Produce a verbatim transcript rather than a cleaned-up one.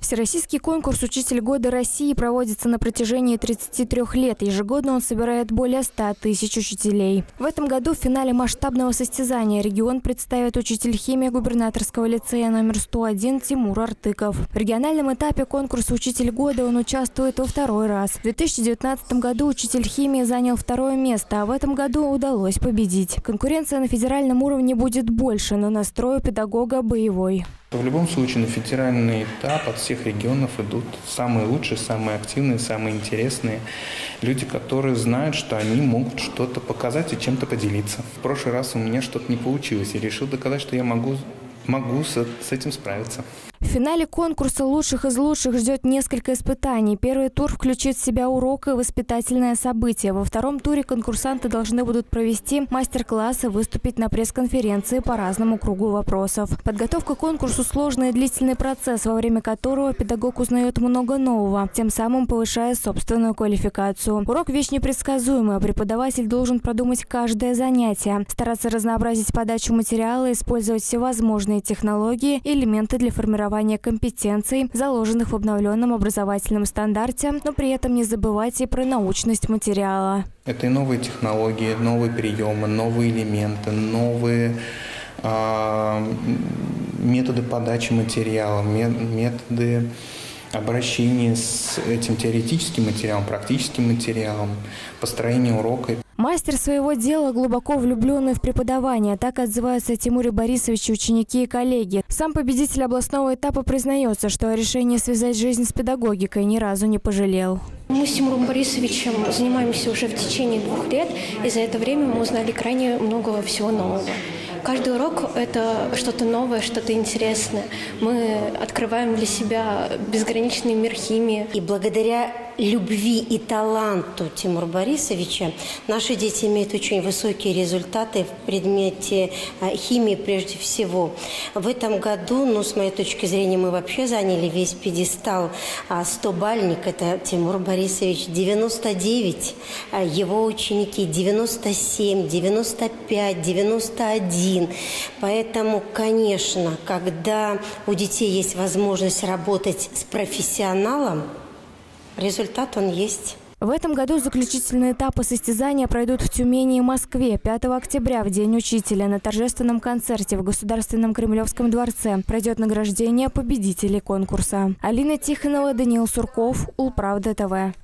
Всероссийский конкурс «Учитель года России» проводится на протяжении тридцати трёх лет. Ежегодно он собирает более ста тысяч учителей. В этом году в финале масштабного состязания регион представит учитель химии губернаторского лицея номер сто один Тимур Артыков. В региональном этапе конкурса «Учитель года» он участвует во второй раз. В две тысячи девятнадцатом году учитель химии занял второе место, а в этом году удалось победить. Конкуренция на федеральном уровне будет больше, но настрой у педагога боевой. В любом случае на федеральный этап от всех регионов идут самые лучшие, самые активные, самые интересные люди, которые знают, что они могут что-то показать и чем-то поделиться. В прошлый раз у меня что-то не получилось, и решил доказать, что я могу, могу с, с этим справиться. В финале конкурса лучших из лучших ждет несколько испытаний. Первый тур включит в себя урок и воспитательное событие. Во втором туре конкурсанты должны будут провести мастер-классы, выступить на пресс-конференции по разному кругу вопросов. Подготовка к конкурсу – сложный и длительный процесс, во время которого педагог узнает много нового, тем самым повышая собственную квалификацию. Урок – вещь непредсказуемая. Преподаватель должен продумать каждое занятие, стараться разнообразить подачу материала, использовать всевозможные технологии и элементы для формирования компетенций, заложенных в обновленном образовательном стандарте, но при этом не забывать и про научность материала. Это и новые технологии, новые приемы, новые элементы, новые э, методы подачи материала, методы обращения с этим теоретическим материалом, практическим материалом, построение урока. Мастер своего дела, глубоко влюбленный в преподавание. Так отзываются о Тимуре Борисовиче ученики и коллеги. Сам победитель областного этапа признается, что о решении связать жизнь с педагогикой ни разу не пожалел. Мы с Тимуром Борисовичем занимаемся уже в течение двух лет, и за это время мы узнали крайне много всего нового. Каждый урок – это что-то новое, что-то интересное. Мы открываем для себя безграничный мир химии. И благодаря любви и таланту Тимура Борисовича наши дети имеют очень высокие результаты в предмете химии прежде всего. В этом году, ну, с моей точки зрения, мы вообще заняли весь пьедестал. сто-бальник – это Тимур Борисович, девяносто девять, его ученики девяносто семь, девяносто пять, девяносто один. Поэтому, конечно, когда у детей есть возможность работать с профессионалом, результат он есть. В этом году заключительные этапы состязания пройдут в Тюмени и Москве. пятого октября, в День учителя, на торжественном концерте в Государственном Кремлевском дворце пройдет награждение победителей конкурса. Алина Тихонова, Даниил Сурков, Улправда ТВ.